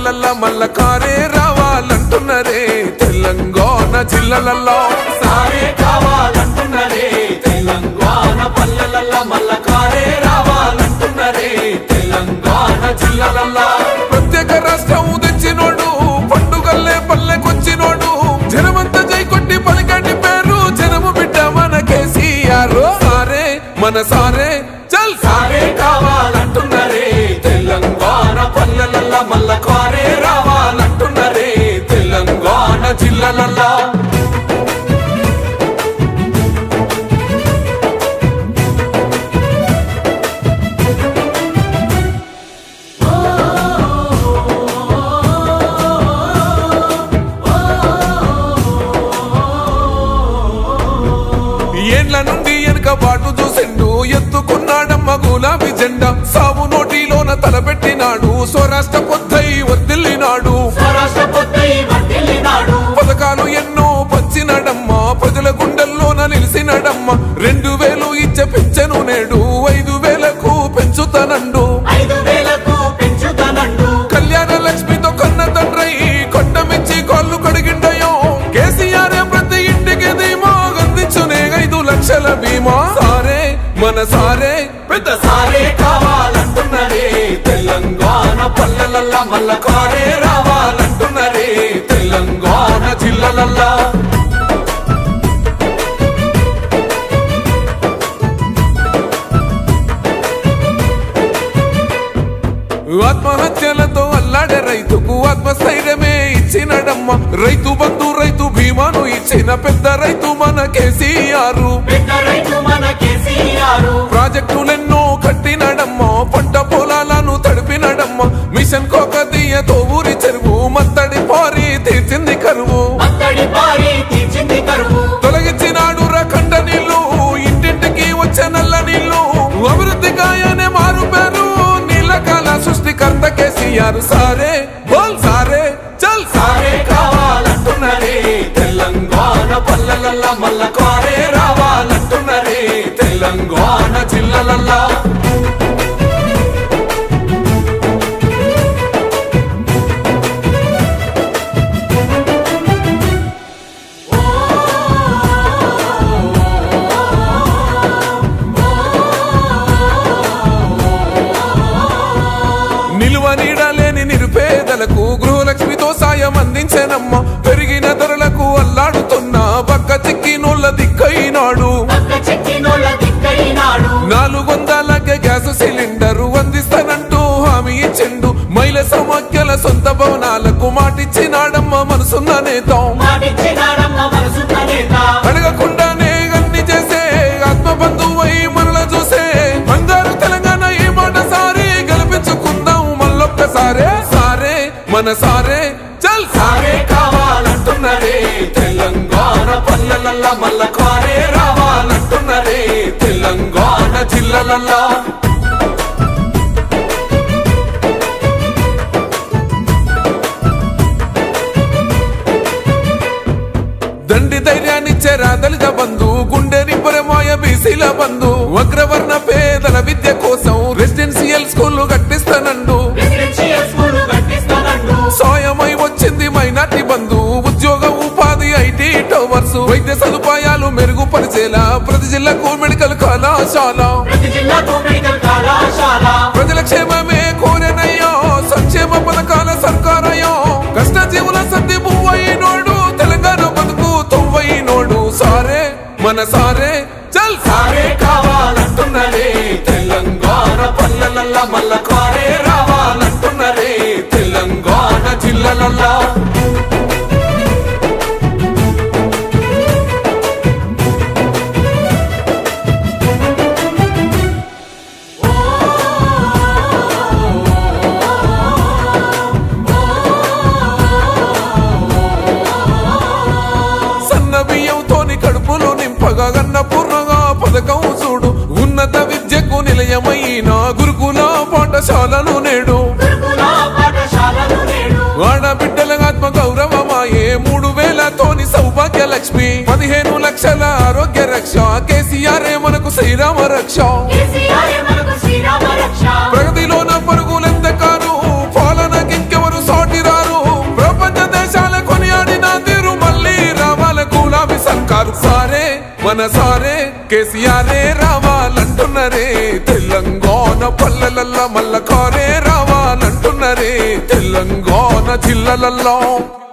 పల్లెల్ల మల్ల కారే రావాలంటున్నరే తెలంగాణ జిల్లాలలో సారే కావాలంటున్నరే తెలంగాణ పల్లెల మల్ల కారే రావాలంటున్నరే తెలంగాణ జిల్లాలలో ప్రత్యేక రాష్ట్రం తెచ్చినోడు పండుగల్లే పల్లెకొచ్చినోడు జనమంతా జై కొట్టి పలికండి పేరు జనము బిడ్డ మన కేసీఆర్ సారే మన సారే చల్ సారే కావాలంటున్నరే తెలంగాణ పల్లెల మల్ల కారే రావాలంటున్నరే తెలంగాణ జిల్లాలలో ఏండ్ల నుండి వెనక బాటు చూసిండు ఎత్తుకున్నాడమ్మ గులాబీ జెండా సాగు నోటిలోన తలపెట్టినాడు స్వరాష్ట్ర పొద్దై వర్దిల్లినాడు పథకాలు ఎన్నో పంచినాడమ్మ ప్రజల గుండెల్లోన నిలిసినాడమ్మ 2000 ఇచ్చే పెంచెను నేడు 5000కు పెంచుతానండు కళ్యాణ లక్ష్మితో కన్న తండ్రై కొట్టమిచ్చి కాళ్ళు కడిగిండయో కేసీఆర్ ప్రతి ఇంటికి ధీమా అందించునే 5 లక్షల బీమా సారే మన సారే పెద్ద సారే కావాలంటున్నరే తెలంగాణ పల్లెల మల్ల కారే రావాలంటున్నరే తెలంగాణ జిల్లాలలో ఆత్మహత్యలతో అల్లాడే రైతుకు ఆత్మస్థైర్యమే ఇచ్చినడమ్మ రైతు బంధు రైతు బీమాను ఇచ్చిన పెద్ద రైతు మన కేసీఆర్ ప్రాజెక్టులెన్నో కట్టినడమ్మ పంట పొలాలను తడిపినడమ్మ మిషన్ కోకదీయతో ఊరి చెరువు మత్తడి పారి తీర్చింది కరువు తొలగించినాడు రకండ నీళ్లు ఇంటింటికి వచ్చే నల్ల నీళ్లు అభివృద్ధి గాయనే మారు పేరు నీలకాల సృష్టికర్త కేసీఆర్ సారే బోల్ సారే చల్ సారే కావాలంటున్నరే తెలంగాణ పల్లెల మల్ల కారే రావాలంటున్నరే తెలంగాణ జిల్లాలలో నిలువ నీడలేని నిరుపేదలకు గృహలక్ష్మితో సాయం అందించనమ్మ పెరిగిన ధరలకు అల్లాడుతున్న బక్క చిక్కినోళ్ళ దిక్కైనాడు 400కే గ్యాస్ సిలిండరు అందిస్తానంటూ హామీ ఇచ్చిండు మహిళ సమాఖ్యల సొంత భవనాలకు మాటిచ్చినాడమ్మ మనసున్న నేత అడగకుండానే అన్ని చేసే ఆత్మబంధువై మనల చూసే బంగారు తెలంగాణ ఈ మాట సారి గెలిపించుకుందాం మళ్ళొక్కసారే సారే మన సారే చల్ సారే కావాలంటున్నరే తెలంగాణ పల్లెల మల్ల కారే రావాలంటున్నరే తెలంగాణ జిల్లాలలో దండి ధైర్యాన్నిచ్చే దళిత బంధు గుండె నింపరమాయ బీసీల బంధు అగ్రవర్ణ పేదల విద్య కోసం రెసిడెన్షియల్ స్కూల్ కట్టిస్తానండు సాయమై వచ్చింది మైనార్టీ బంధు ఉద్యోగ ఉపాధి ఐటీ టవర్స్ వైద్య సదుపాయాలు మెరుగుపరిచేలా ప్రతి జిల్లాకు మెడికల్ కళాశాల ప్రజల క్షేమమే కోరెనయ్యో సంక్షేమ పథకాల సర్కారయ్యో కష్టజీవుల సర్ది పువ్వైనోడు తెలంగాణ బతుకు తొవ్వైనోడు సారే మన సారే చల్ సారే కావాలంటున్నరే తెలంగాణ పల్లెల మల్ల కారే రావాలంటున్నరే తెలంగాణ జిల్లాలలో సన్న బియ్యంతోని కడుపులు నింపగా గన్న పూర్ణగా పథకం చూడు ఉన్నత విద్యకు నిలయమైన గురుకుల పాఠశాలలు నేడు ఆడబిడ్డల ఆత్మ గౌరవమాయే 3000తోని సౌభాగ్య లక్ష్మి 15 లక్షల ఆరోగ్య రక్ష కేసీఆర్ మనకు శ్రీరామ రక్ష ప్రగతిలోన పరుగులెంత కాను పాలనకింకెవరు సాటి కేసీఆరే రావాలంటున్నరే తెలంగాణ పల్లెలల్లా మల్ల కారే రావాలంటున్నరే తెలంగాణ జిల్లలల్లో